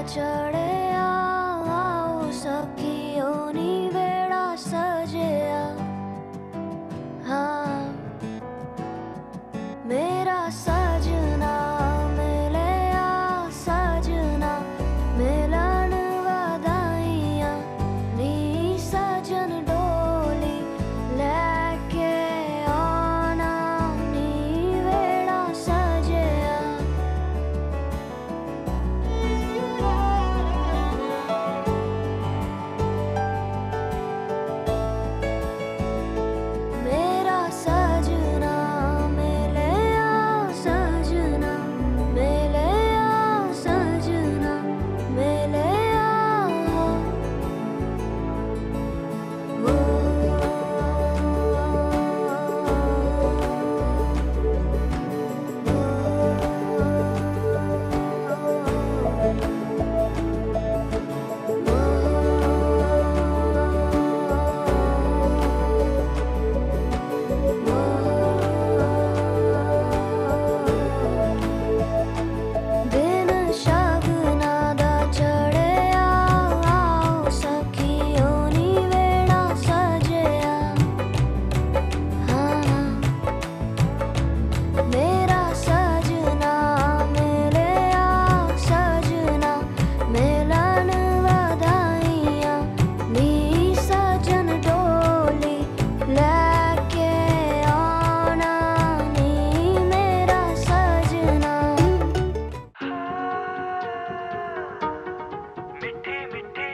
चढ़िया आओ सखियों नी बेड़ा सजिया। हाँ मेरा सजना मिलिया सजना मिलन वधाइयां नी सजन डोली लेके आना नी बेड़ा सजिया। मेरा सजना मिलिया सजना मिलिया सजना मिलिया। वो दिन शगना दा चढ़िया आओ सखियों नी बेड़ा सजिया। हाँ मेरा सजना मिलिया सजना मिलन वधाइयां नी सजन डोली लेके आना नी मेरा सजना। मिठी मिठी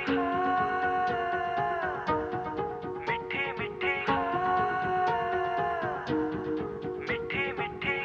मिठी मिठी मिठी मिठी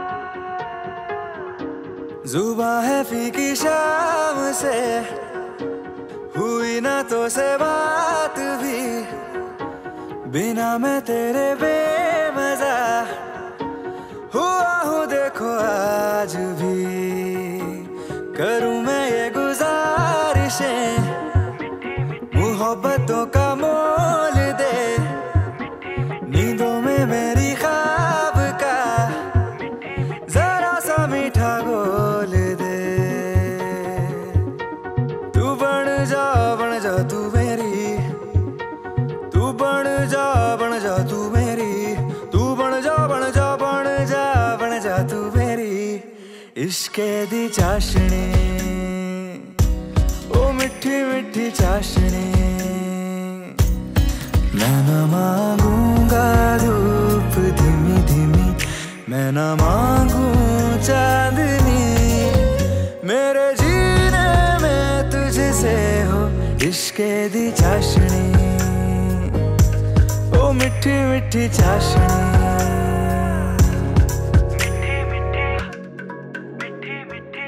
जुबां है फीकी शाम से हुई ना तो से बात भी बिना मैं तेरे बेमजा हुआ हूँ देखो आज भी। करूँ मैं ये गुजारिशें मोहब्बतों का मोल दे नींदों में मेरी ख्वाब का जरा सा मीठा घोल दे। तू बन जा तू मेरी तू बन जा तू मेरी तू बन जा तू मेरी इश्के दी चाशनी ओ मिठी मिठी चाशनी। मैं न मांगूंगा धूप धीमी धीमी मैं न मांगू चांदनी मेरे जीने में तुझसे हो इश्के दी चाशनी ओ मिठी मिठी चाशनी। मिठी मिठी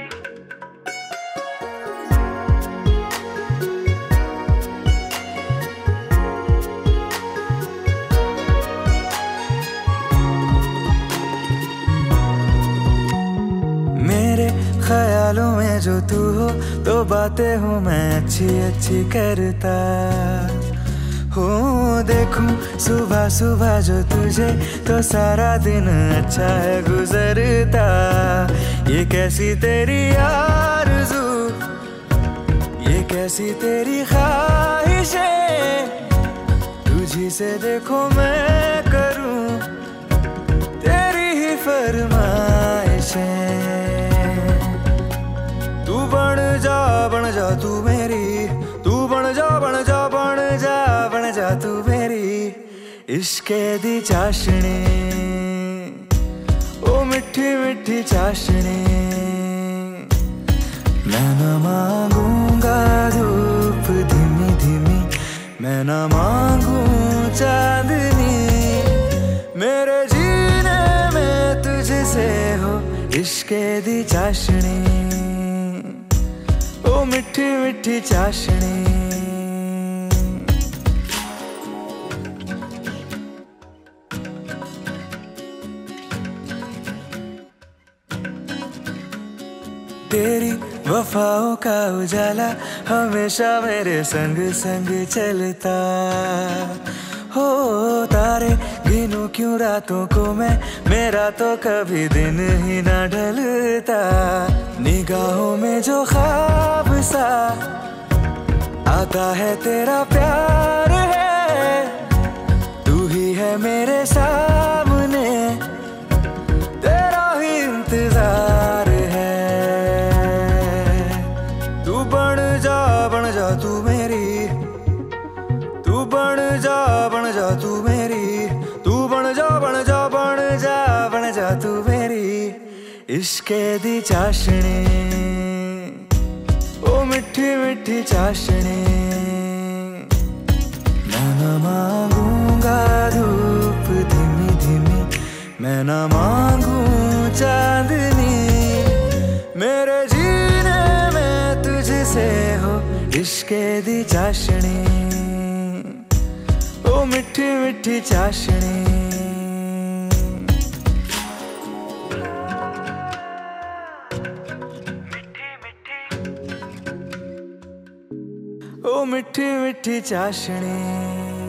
मेरे ख्यालों में जो तू हो तो बातें हूँ मैं अच्छी अच्छी करता हूँ। देखूं सुबह सुबह जो तुझे तो सारा दिन अच्छा है गुजरता। ये कैसी तेरी आरज़ू ये कैसी तेरी ख्वाहिशें तुझी से देखो मैं करूँ तेरी ही फरमाइशें। तू बन जा तू मेरी तू बन जा तू मेरी इश्के दी चाशनी ओ मिठी मिठी चाशनी। मैं न मांगूंगा धूप धीमी धीमी मैं न मांगू चांदनी मेरे जीने में तुझसे हो इश्के दी चाशनी ओ मिठी मिठी चाशनी। तेरी वफाओं का उजाला हमेशा मेरे संग संग चलता हो तारे गिनूं क्यों रातों को मैं, मेरा तो कभी दिन ही ना ढलता। निगाहों में जो ख्वाब सा आता है तेरा प्यार है, तू ही है मेरे सामने, तेरा ही इंतजार है। तू बन जा तू मेरी, तू बन जा तू मेरी, तू बन जा तू मेरी इश्के दी चाशनी, ओ मिठी मिठी चाशनी। मैं ना मांगूंगा धूप धीमी धीमी, मैं ना मांगू चांदनी, मेरे जीने में तुझसे हो इश्के दी चाशनी, ओ मिठी मिठी चाशनी। ओ मिठी मिठी चाशनी।